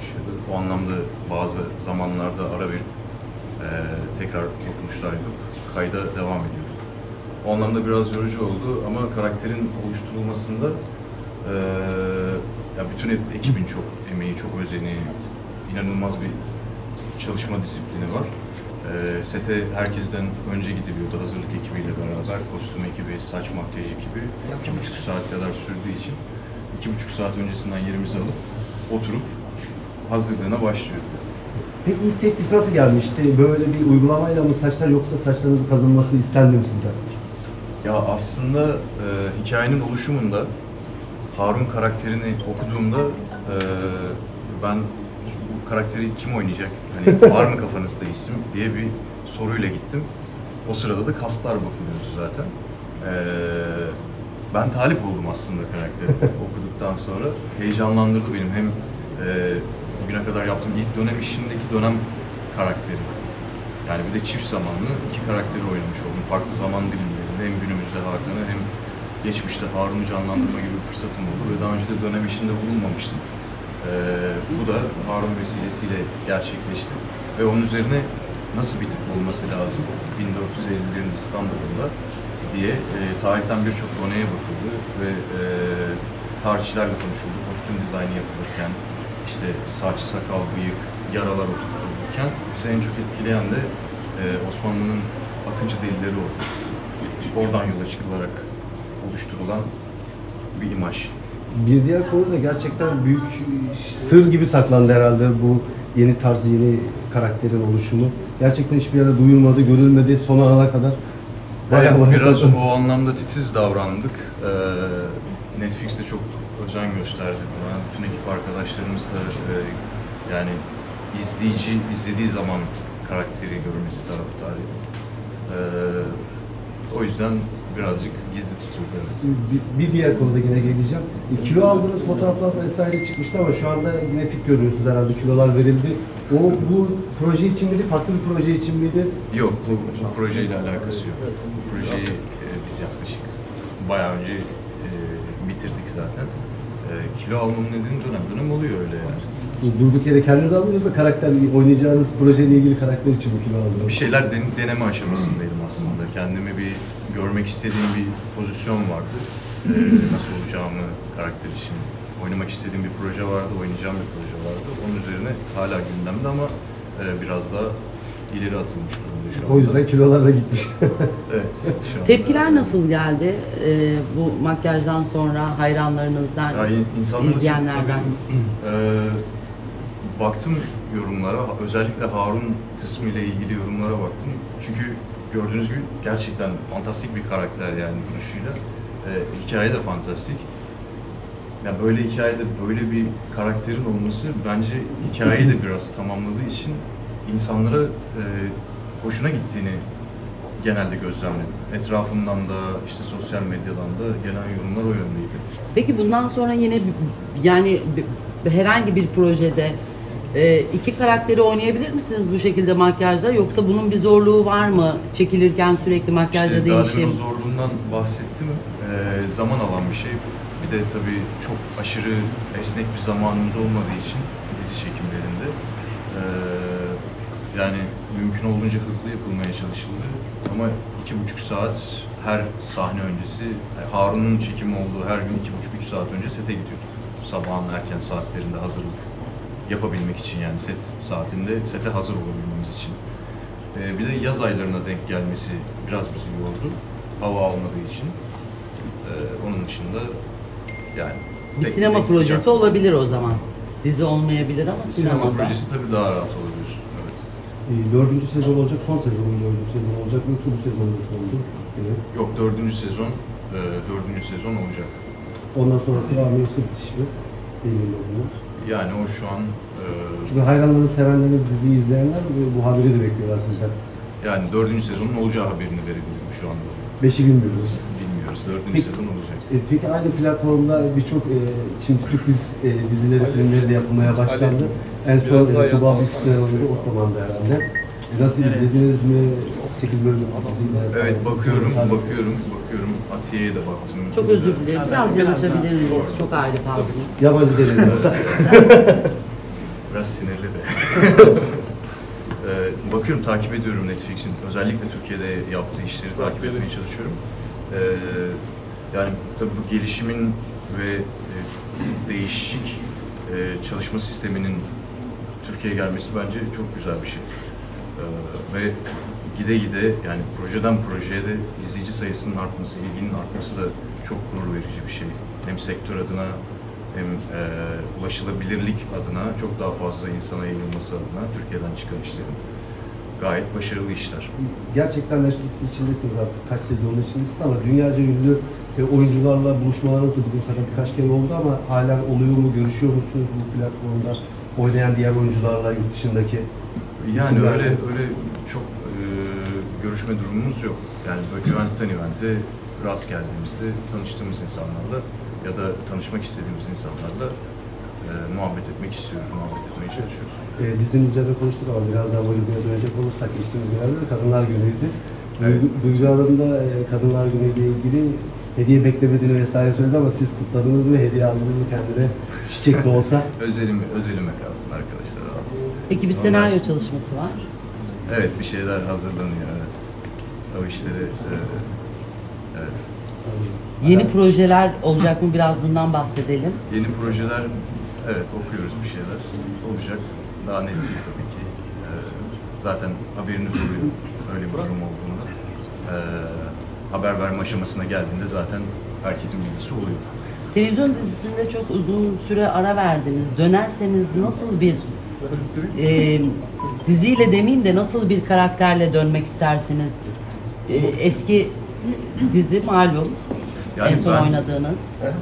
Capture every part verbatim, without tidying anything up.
başladı. O anlamda bazı zamanlarda ara verip e, tekrar dokunuşlar yapıp kayda devam ediyorduk. O anlamda biraz yorucu oldu ama karakterin oluşturulmasında e, ya bütün ekibin çok emeği, çok özeni, inanılmaz bir çalışma disiplini var. E, sete herkesten önce gidiliyordu hazırlık ekibiyle beraber, kostüm ekibi, saç makyaj ekibi. iki buçuk saat kadar sürdüğü için iki buçuk saat öncesinden yerimizi alıp oturup hazırlığına başlıyorduk. Peki ilk teklif nasıl gelmişti? Böyle bir uygulamayla mı saçlar yoksa saçlarınızın kazınması istendi mi sizden? Ya aslında e, hikayenin oluşumunda Harun karakterini okuduğumda e, ben bu karakteri kim oynayacak? Hani var mı kafanızda isim diye bir soruyla gittim. O sırada da kastlar bakılıyordu zaten. E, ben talip oldum aslında karakteri okuduktan sonra. Heyecanlandırdı benim hem e, bugüne kadar yaptığım ilk dönem işindeki dönem karakteri. Yani bir de çift zamanlı iki karakteri oynamış oldum. Farklı zaman dilimlerinde hem günümüzde Hakan'ı hem geçmişte Harun'u canlandırma gibi bir fırsatım oldu ve daha önce de dönem işinde bulunmamıştım. Ee, bu da Harun vesilesiyle gerçekleşti ve onun üzerine nasıl bir tip olması lazım bin dört yüz ellilerin İstanbul'unda diye e, tarihten birçok doneye bakıldı ve e, tarihçilerle konuşuldu. Kostüm dizaynı yapılırken işte saç, sakal, bıyık, yaralar oturtulurken bizi en çok etkileyen de e, Osmanlı'nın Akıncı delileri oldu. Oradan yola çıkılarak oluşturulan bir imaj. Bir diğer konu da gerçekten büyük sır gibi saklandı herhalde bu yeni tarz, yeni karakterin oluşumu. Gerçekten hiçbir yere duyulmadı, görülmedi son ana kadar. Evet, biraz o anlamda titiz davrandık. Ee, Netflix'te çok özen gösterdi buna. Bütün ekip arkadaşlarımız da e, yani izleyici izlediği zaman karakteri görmesi taraftarıydı. Ee, o yüzden birazcık gizli tutuldu. Evet. Bir, bir diğer konuda yine geleceğim. E, kilo aldığınız fotoğraflar vesaire çıkmıştı ama şu anda yine fit görüyorsunuz herhalde, kilolar verildi. O bu proje için miydi, farklı bir proje için miydi? Yok, bu, bu projeyle alakası yok. Bu projeyi e, biz yaklaşık bayağı önce e, bitirdik zaten. E, kilo almamın nedeni dönem dönem oluyor öyle yani. Durduk yere kendiniz almıyorsunuz da karakter, oynayacağınız projeyle ilgili karakter için bu kilo aldınız. Bir şeyler den, deneme aşamasındaydım aslında. Kendimi bir görmek istediğim bir pozisyon vardı. Ee, nasıl olacağımı karakter için oynamak istediğim bir proje vardı, oynayacağım bir proje vardı. Onun üzerine hala gündemde ama e, biraz daha ileri atılmış durumda şu anda. O yüzden kilolar da gitmiş. Evet. Şu anda. Tepkiler nasıl geldi ee, bu makyajdan sonra hayranlarınızdan, Ya, insanlar izleyenlerden? Tabii, e, baktım yorumlara, özellikle Harun kısmı ile ilgili yorumlara baktım. Çünkü gördüğünüz gibi gerçekten fantastik bir karakter yani duruşuyla. E, hikaye de fantastik. Yani böyle hikayede böyle bir karakterin olması bence hikayeyi de biraz tamamladığı için insanlara e, hoşuna gittiğini genelde gözlemledim. Etrafımdan da işte sosyal medyadan da gelen yorumlar o yöndeydi. Peki bundan sonra yine yani herhangi bir projede e, iki karakteri oynayabilir misiniz bu şekilde makyajda, yoksa bunun bir zorluğu var mı? Çekilirken sürekli makyajda işte değişim. daha o zorluğundan bahsettim. Ee, zaman alan bir şey. Bir de tabii çok aşırı esnek bir zamanımız olmadığı için dizi çekimlerinde ee, yani mümkün olduğunca hızlı yapılmaya çalışıldı. Ama iki buçuk saat her sahne öncesi, Harun'un çekimi olduğu her gün iki buçuk üç saat önce sete gidiyorduk. Sabahın erken saatlerinde hazırlık yapabilmek için, yani set saatinde sete hazır olabilmemiz için. Ee, bir de yaz aylarına denk gelmesi biraz bizi yordu, hava almadığı için. Ee, onun dışında yani Bir tek- sinema tek projesi sıcak- olabilir o zaman. Dizi olmayabilir ama Sinema sinemada. projesi tabii daha rahat olabilir. Evet. E, dördüncü sezon olacak, son sezonun dördüncü sezon olacak mı yoksa bu sezonun sonu? Evet. Yok, dördüncü sezon, e, dördüncü sezon olacak. Ondan sonrası var mı yoksa bitiş mi? Bilmiyorum bunu. Yani o şu an e, Çünkü hayranlarınız, sevenleriniz, diziyi izleyenler bu haberi de bekliyorlar sizden. yani dördüncü sezonun olacağı haberini verebilirim şu anda. Beşi bilmiyoruz. Bilmiyoruz. Dördüncü Peki- sezon olacak. E, peki aynı platformda birçok e, şimdi Türk dizi, e, dizileri, filmleri de yapılmaya başlandı. En son e, Tuba Büyüküstü'ne oynadı, Ottoman'da herhalde. E, nasıl izlediniz mi? sekiz bölümlük diziyle. Evet, bakıyorum, Tabii. bakıyorum, bakıyorum. Atiye'ye de baktım. Çok özür dilerim. Biraz yanaşabilir miyiz? Çok ayrı kaldınız. Yabancı deneyim olsa. Biraz biraz sinirli de. Ee, bakıyorum, takip ediyorum Netflix'in özellikle Türkiye'de yaptığı işleri takip etmeye çalışıyorum. Ee, yani tabii bu gelişimin ve e, değişik e, çalışma sisteminin Türkiye'ye gelmesi bence çok güzel bir şey. Ee, ve gide gide yani projeden projeye de izleyici sayısının artması, ilginin artması da çok gurur verici bir şey. Hem sektör adına hem e, ulaşılabilirlik adına, çok daha fazla insana yayılması adına Türkiye'den çıkan işlerin gayet başarılı işler. Gerçekten Netflix'in içindesiniz artık, kaç sezonun içindesiniz ama dünyaca ünlü e, oyuncularla buluşmalarınız da bugün kadar birkaç kere oldu ama halen oluyor mu, görüşüyor musunuz bu platformda oynayan diğer oyuncularla, yurt dışındaki? Yani isimlerle? öyle öyle çok e, görüşme durumumuz yok. Yani böyle eventten evente rast geldiğimizde tanıştığımız insanlarla ya da tanışmak istediğimiz insanlarla e, muhabbet etmek istiyoruz, muhabbet etmeye çalışıyoruz. E, dizinin üzerine konuştuk ama biraz daha magazine dönecek olursak geçtiğimiz günlerde de Kadınlar Günü'ydü. Evet. Duygu, Duygu Hanım da e, Kadınlar Günü ile ilgili hediye beklemediğini vesaire söyledi ama siz kutladınız mı, hediye aldınız mı kendine, çiçek de olsa? Özelime, özelime kalsın arkadaşlar. Peki bir Onlar- senaryo çalışması var. Evet, bir şeyler hazırlanıyor, evet. O işleri, e, evet. Yeni projeler olacak mı? Biraz bundan bahsedelim. Yeni projeler, evet okuyoruz bir şeyler. Olacak. Daha net değil tabii ki. Ee, zaten haberiniz oluyor öyle bir durum olduğunda. Ee, haber verme aşamasına geldiğinde zaten herkesin bilgisi oluyor. Televizyon dizisinde çok uzun süre ara verdiniz. Dönerseniz nasıl bir e, diziyle demeyeyim de nasıl bir karakterle dönmek istersiniz? E, eski dizi malum. Yani en son ben- oynadığınız.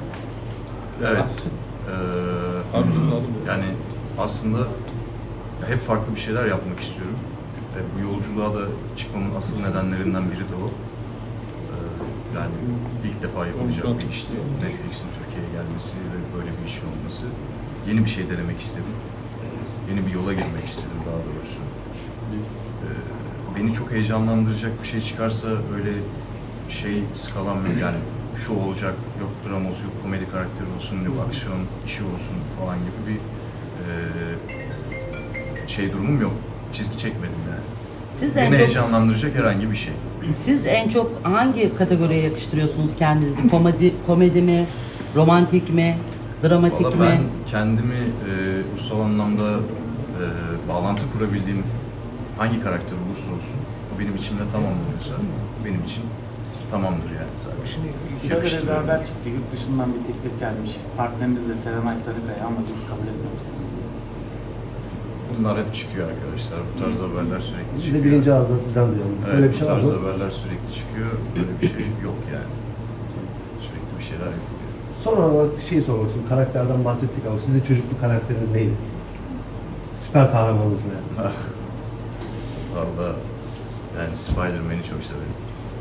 Evet. Ee, yani aslında hep farklı bir şeyler yapmak istiyorum. Ve bu yolculuğa da çıkmamın asıl nedenlerinden biri de o. Ee, yani ilk defa yapılacak bir işti. Netflix'in Türkiye'ye gelmesi ve böyle bir işin olması. Yeni bir şey denemek istedim. Yeni bir yola girmek istedim daha doğrusu. Ee, beni çok heyecanlandıracak bir şey çıkarsa öyle şey skalam yok yani şu olacak, yok drama olsun, yok komedi karakteri olsun, yok aksiyon işi olsun falan gibi bir e, şey durumum yok. Çizgi çekmedim yani. Siz en Beni çok heyecanlandıracak herhangi bir şey. siz en çok hangi kategoriye yakıştırıyorsunuz kendinizi? Komedi komedi mi, romantik mi, dramatik Valla mi? ben kendimi e, ulusal anlamda e, bağlantı kurabildiğim hangi karakter olursa olsun o benim içimde tamamlanıyorsa benim için tamamdır yani zaten. Şimdi şöyle bir haber çıktı. Yurt dışından bir teklif gelmiş. Partneriniz de Serenay Sarıkaya ama siz kabul etmemişsiniz. Bunlar hep çıkıyor arkadaşlar. Bu tarz haberler sürekli Biz çıkıyor. de birinci ağızdan sizden duyalım. Evet, Öyle bir şey bu var tarz mı? haberler sürekli çıkıyor. Böyle bir şey yok yani. Sürekli bir şeyler yapılıyor. Son olarak şey sormak istiyorum. Karakterden bahsettik ama sizin çocukluk karakteriniz neydi? Süper kahramanınız ne? Ah. Valla yani Spider-Man'i çok severim.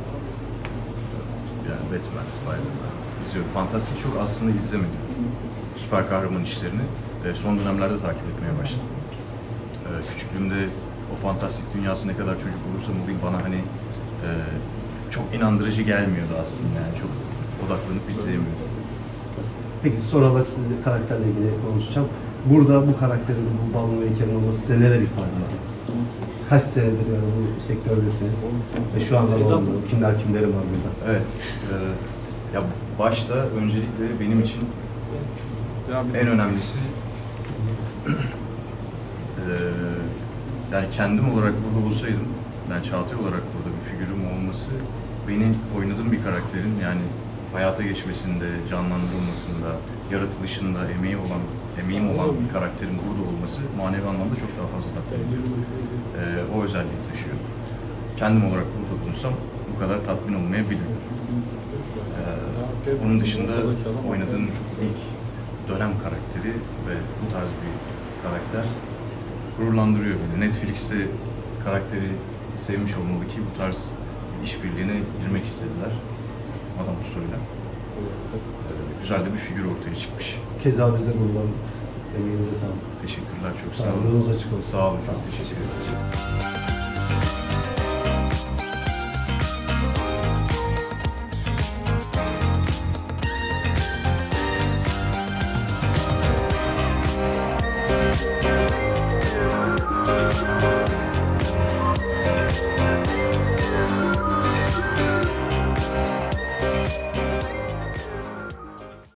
Yani Batman, Spider-Man. İzliyorum. Fantastik çok aslında izlemedim. Süper kahraman işlerini e, son dönemlerde takip etmeye başladım. E, küçüklüğümde o fantastik dünyası ne kadar çocuk olursam olayım bana hani e, çok inandırıcı gelmiyordu aslında yani çok odaklanıp izleyemiyordum. Peki son olarak sizle karakterle ilgili konuşacağım. Burada bu karakterin, bu balon heykelin olması size neler ifade ediyor? Kaç senedir yani bu sektördesiniz ve şu anda ne oluyor? Kimler kimleri var burada? Evet. E, ya başta öncelikle benim için en önemlisi e, yani kendim olarak burada olsaydım, ben Çağatay olarak burada bir figürüm olması, benim oynadığım bir karakterin yani hayata geçmesinde, canlandırılmasında, yaratılışında emeği olan, emeğim olan bir karakterin burada olması manevi anlamda çok daha fazla tatmin ediyor. Ee, o özelliği taşıyor. Kendim olarak burada bulunsam bu kadar tatmin olmayabilirim. Ee, onun dışında oynadığım ilk dönem karakteri ve bu tarz bir karakter gururlandırıyor beni. Netflix'te karakteri sevmiş olmalı ki bu tarz işbirliğine girmek istediler. Adam Usul'le. Ee, güzel de bir figür ortaya çıkmış. Keza biz de buradan emeğinize sağlık. Teşekkürler, çok Sağ sağ olun. olun. Yolunuz açık olsun. Sağ olun, çok teşekkür ederim. Thank you.